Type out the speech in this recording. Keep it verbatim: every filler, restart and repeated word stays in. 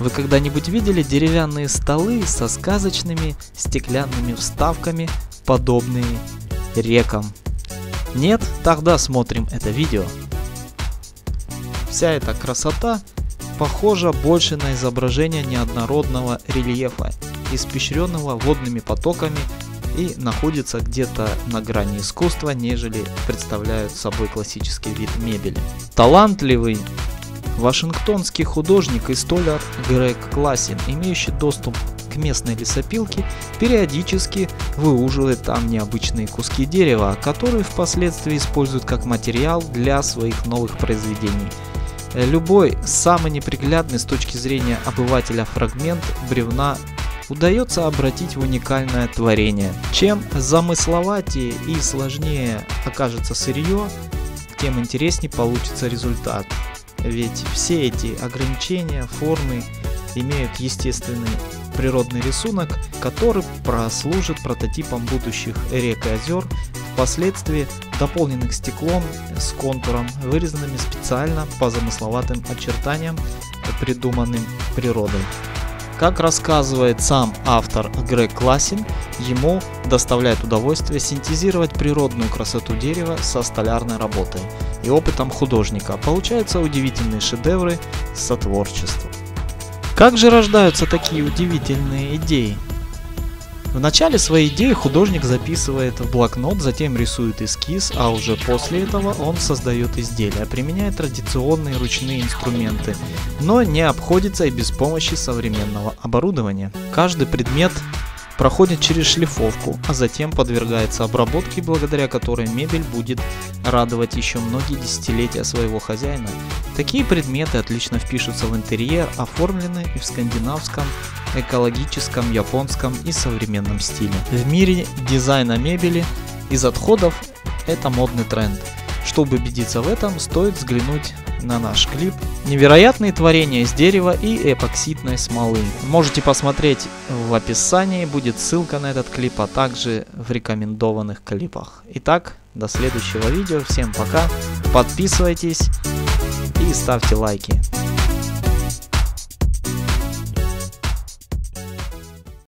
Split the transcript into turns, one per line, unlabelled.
Вы когда-нибудь видели деревянные столы со сказочными стеклянными вставками, подобные рекам? Нет? Тогда смотрим это видео. Вся эта красота похожа больше на изображение неоднородного рельефа, испещренного водными потоками, и находится где-то на грани искусства, нежели представляют собой классический вид мебели. Талантливый вашингтонский художник и столяр Грег Классин, имеющий доступ к местной лесопилке, периодически выуживает там необычные куски дерева, которые впоследствии используют как материал для своих новых произведений. Любой самый неприглядный с точки зрения обывателя фрагмент бревна удается обратить в уникальное творение. Чем замысловатее и сложнее окажется сырье, тем интереснее получится результат. Ведь все эти ограничения, формы имеют естественный природный рисунок, который прослужит прототипом будущих рек и озер, впоследствии дополненных стеклом с контуром, вырезанными специально по замысловатым очертаниям, придуманным природой. Как рассказывает сам автор Грег Классин, ему доставляет удовольствие синтезировать природную красоту дерева со столярной работой и опытом художника. Получаются удивительные шедевры сотворчества. Как же рождаются такие удивительные идеи? В начале своей идеи художник записывает в блокнот, затем рисует эскиз, а уже после этого он создает изделия, применяя традиционные ручные инструменты, но не обходится и без помощи современного оборудования. Каждый предмет проходит через шлифовку, а затем подвергается обработке, благодаря которой мебель будет радовать еще многие десятилетия своего хозяина. Такие предметы отлично впишутся в интерьер, оформлены и в скандинавском, экологическом, японском и современном стиле. В мире дизайна мебели из отходов это модный тренд. Чтобы убедиться в этом, стоит взглянуть на наш клип «Невероятные творения из дерева и эпоксидной смолы». Можете посмотреть в описании, будет ссылка на этот клип, а также в рекомендованных клипах. Итак, до следующего видео. Всем пока, подписывайтесь и ставьте лайки.